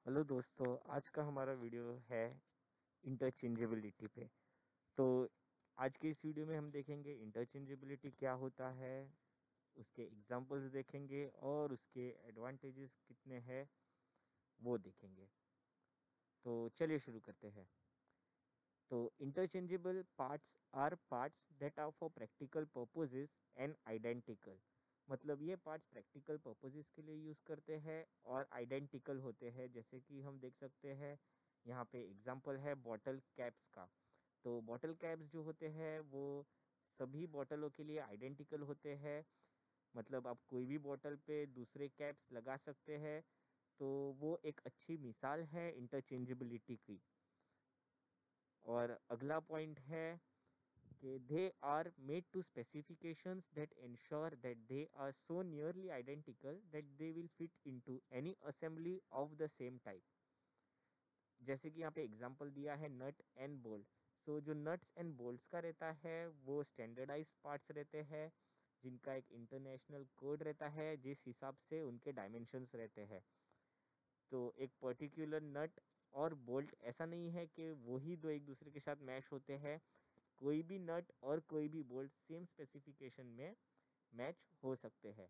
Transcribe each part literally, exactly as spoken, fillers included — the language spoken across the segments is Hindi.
हेलो दोस्तों, आज का हमारा वीडियो है इंटरचेंजेबिलिटी पे। तो आज के इस वीडियो में हम देखेंगे इंटरचेंजेबिलिटी क्या होता है, उसके एग्जांपल्स देखेंगे और उसके एडवांटेजेस कितने हैं वो देखेंगे। तो चलिए शुरू करते हैं। तो interchangeable parts are parts that are for practical purposes and identical. मतलब ये पार्ट्स प्रैक्टिकल पर्पसेस के लिए यूज़ करते हैं और आइडेंटिकल होते हैं। जैसे कि हम देख सकते हैं यहाँ पे एग्जांपल है बॉटल कैप्स का। तो बॉटल कैप्स जो होते हैं वो सभी बॉटलों के लिए आइडेंटिकल होते हैं। मतलब आप कोई भी बॉटल पे दूसरे कैप्स लगा सकते हैं। तो वो एक अच्छी मिसाल है इंटरचेंजेबिलिटी की। और अगला पॉइंट है कि they are made to specifications that ensure that they are so nearly identical that they will fit into any assembly of the same type। जैसे कि यहाँ पे एग्जांपल दिया है नट एंड बोल्ट। सो जो नट्स एंड बोल्ट्स का रहता है वो स्टैंडर्डाइज्ड पार्ट्स रहते हैं जिनका एक इंटरनेशनल कोड रहता है जिस हिसाब से उनके डायमेंशंस रहते हैं। तो एक पर्टिकुलर नट और बोल्ट ऐसा नहीं है कि वही दो एक दूसरे के साथ मैच होते हैं। कोई भी नट और कोई भी बोल्ट सेम स्पेसिफिकेशन में मैच हो सकते हैं।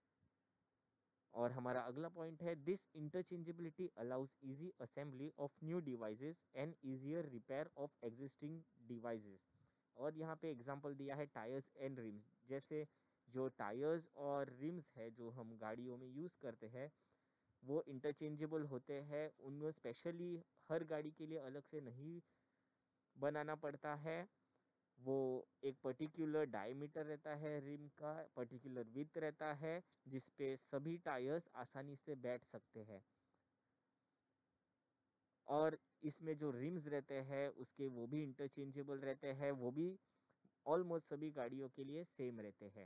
और हमारा अगला पॉइंट है this interchangeability allows easy assembly of new devices and easier repair of existing devices. और यहाँ पे एग्जांपल दिया है टायर्स एंड रिम्स। जैसे जो टायर्स और रिम्स है जो हम गाड़ियों में यूज़ करते हैं वो इंटरचेंजेबल होते हैं। उनमें स्पेशली हर गाड़ी के लिए अलग से नहीं बनाना पड़ता है। वो एक पर्टिकुलर डायमीटर रहता है, रिम का पर्टिकुलर विड्थ रहता है जिस पे सभी टायर्स आसानी से बैठ सकते हैं। और इसमें जो रिम्स रहते हैं उसके वो भी इंटरचेंजेबल रहते हैं, वो भी ऑलमोस्ट सभी गाड़ियों के लिए सेम रहते हैं।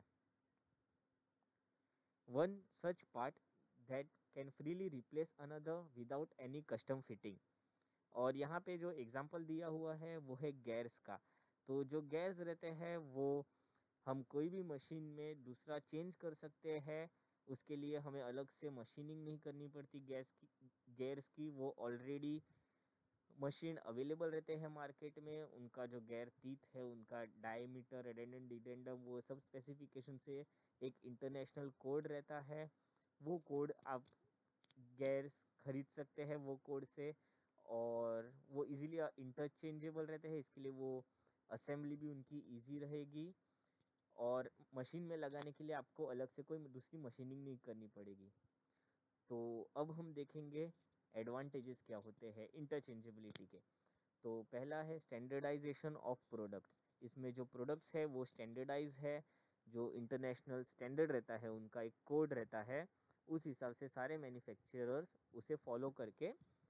One such part that can freely replace another without any custom fitting. और यहाँ पे जो एग्जांपल दिया हुआ है वो है गैर्स का। तो जो गैर्स रहते हैं वो हम कोई भी मशीन में दूसरा चेंज कर सकते हैं। उसके लिए हमें अलग से मशीनिंग नहीं करनी पड़ती। गैस की गेयर्स की वो ऑलरेडी मशीन अवेलेबल रहते हैं मार्केट में। उनका जो गेयर टीथ है, उनका डायमीटर, एडेंडम डिडेंडम, वो सब स्पेसिफिकेशन से एक इंटरनेशनल कोड रहता है। वो कोड आप गेयर्स खरीद सकते हैं वो कोड से। और वो इजीली इंटरचेंजेबल रहते हैं, इसके लिए वो असेंबली भी उनकी इजी रहेगी और मशीन में लगाने के लिए आपको अलग से कोई दूसरी मशीनिंग नहीं करनी पड़ेगी। तो अब हम देखेंगे एडवांटेजेस क्या होते हैं इंटरचेंजेबिलिटी के। तो पहला है स्टैंडर्डाइजेशन ऑफ प्रोडक्ट्स। इसमें जो प्रोडक्ट्स है वो स्टैंडर्डाइज है। जो इंटरनेशनल स्टैंडर्ड रहता है उनका एक कोड रहता है, उस हिसाब से सारे मैन्युफैक्चरर्स उसे फॉलो करके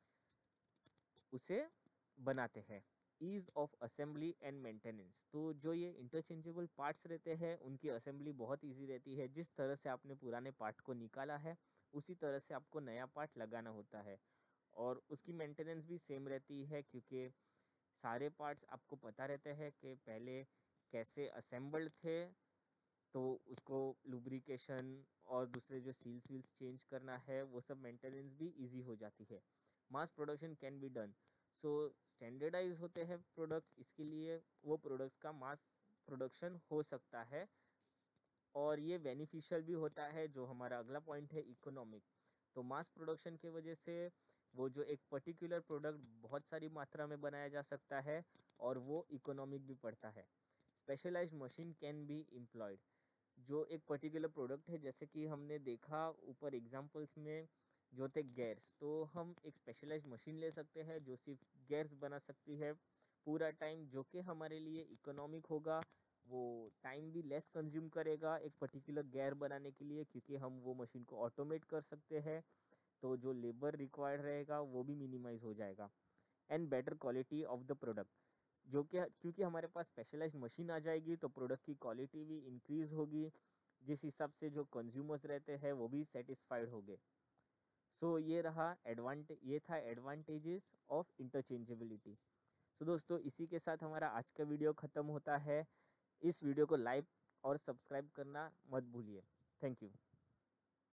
उसे बनाते हैं। Ease of assembly and maintenance. तो जो ये इंटरचेंजेबल पार्ट्स रहते हैं उनकी असेंबली बहुत इजी रहती है। जिस तरह से आपने पुराने पार्ट को निकाला है उसी तरह से आपको नया पार्ट लगाना होता है। और उसकी मेंटेनेंस भी सेम रहती है क्योंकि सारे पार्ट्स आपको पता रहते हैं कि पहले कैसे असेंबल्ड थे। तो उसको लुब्रिकेशन और दूसरे जो सील्स वील्स चेंज करना है वो सब मेंटेनेंस भी इजी हो जाती है। Mass production can be done. So standardize होते हैं प्रोडक्ट्स, इसके लिए वो प्रोडक्ट्स का मास प्रोडक्शन हो सकता है और ये बेनिफिशियल भी होता है। जो हमारा अगला पॉइंट है इकोनॉमिक। तो मास प्रोडक्शन की वजह से वो जो एक पर्टिकुलर प्रोडक्ट बहुत सारी मात्रा में बनाया जा सकता है और वो इकोनॉमिक भी पड़ता है। Specialized machine can be employed. जो एक पर्टिकुलर प्रोडक्ट है, जैसे कि हमने देखा ऊपर एग्जांपल्स में जो थे गेयर्स, तो हम एक स्पेशलाइज्ड मशीन ले सकते हैं जो सिर्फ गेयर्स बना सकती है पूरा टाइम, जो कि हमारे लिए इकोनॉमिक होगा। वो टाइम भी लेस कंज्यूम करेगा एक पर्टिकुलर गेयर बनाने के लिए क्योंकि हम वो मशीन को ऑटोमेट कर सकते हैं। तो जो लेबर रिक्वायर्ड रहेगा वो भी मिनिमाइज हो जाएगा। And better quality of the product. जो कि क्योंकि हमारे पास स्पेशलाइज्ड मशीन आ जाएगी तो प्रोडक्ट की क्वालिटी भी इंक्रीज होगी जिस हिसाब से जो कंज्यूमर्स रहते हैं वो भी सेटिस्फाइड होंगे। सो so, ये रहा एडवांटे ये था एडवांटेजेस ऑफ इंटरचेंजेबिलिटी। सो दोस्तों, इसी के साथ हमारा आज का वीडियो ख़त्म होता है। इस वीडियो को लाइक और सब्सक्राइब करना मत भूलिए। Thank you.